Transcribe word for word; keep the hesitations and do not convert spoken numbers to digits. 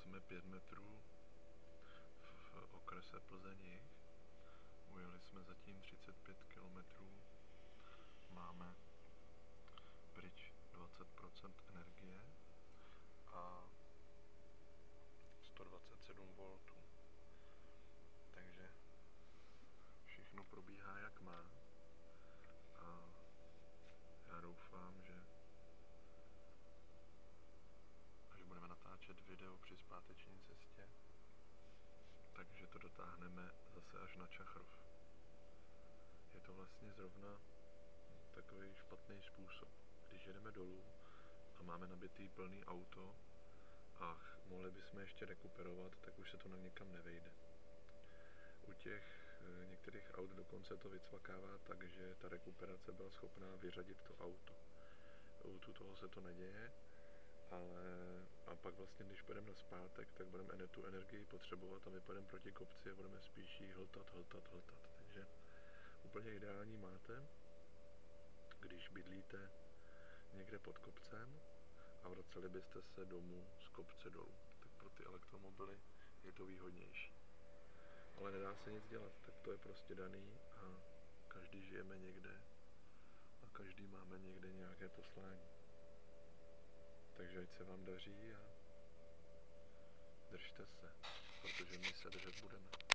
jsme pět metrů v okrese Plzeň. Ujeli jsme zatím třicet pět kilometrů. Máme pryč dvacet procent energie a sto dvacet sedm voltů. Takže všechno probíhá jak má. A já doufám, že až budeme natáčet video při zpáteční cestě, takže to dotáhneme zase až na Čachrov. Je to vlastně zrovna takový špatný způsob. Když jedeme dolů a máme nabitý plný auto a mohli bychom ještě rekuperovat, tak už se to na někam nevejde. U těch některých aut dokonce to vycvakává tak, že ta rekuperace byla schopná vyřadit to auto. U toho se to neděje, ale a pak vlastně, když půjdeme na zpátek, tak budeme tu energii potřebovat a my půjdeme proti kopci a budeme spíš jí hltat, hltat, hltat. Takže úplně ideální máte, když bydlíte někde pod kopcem a vraceli byste se domů z kopce dolů. Tak pro ty elektromobily je to výhodnější. Ale nedá se nic dělat, tak to je prostě daný a každý žijeme někde a každý máme někde nějaké poslání. Takže ať se vám daří a držte se, protože my se držet budeme.